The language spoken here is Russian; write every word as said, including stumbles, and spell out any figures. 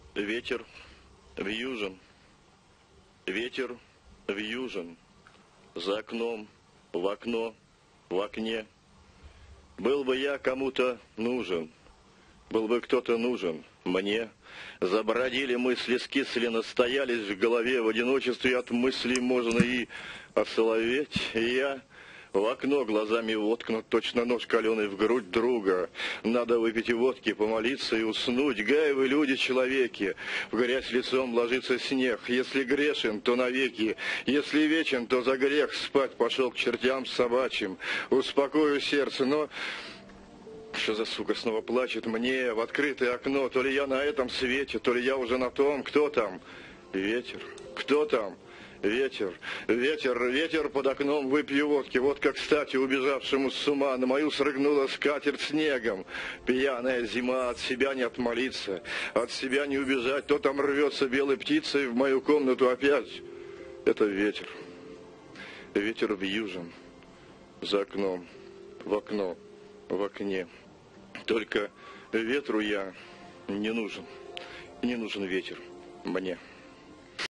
Ветер вьюжен, ветер вьюжен, за окном, в окно, в окне. Был бы я кому-то нужен, был бы кто-то нужен мне. Забродили мысли, скисли, настоялись в голове, в одиночестве от мыслей можно и осоловеть. И я в окно глазами воткнут, точно нож каленый в грудь друга. Надо выпить и водки, помолиться и уснуть. Гаевы люди человеки, в грязь лицом ложится снег. Если грешен, то навеки, если вечен, то за грех. Спать пошел к чертям собачьим, успокою сердце, но... Что за сука снова плачет мне в открытое окно? То ли я на этом свете, то ли я уже на том. Кто там? Ветер. Кто там? Ветер, ветер, ветер под окном, выпью водки. Вот как, кстати, убежавшему с ума на мою срыгнула скатерть снегом. Пьяная зима, от себя не отмолиться, от себя не убежать. То там рвется белой птицей в мою комнату опять. Это ветер. Ветер вьюжен, за окном, в окно, в окне. Только ветру я не нужен. Не нужен ветер мне.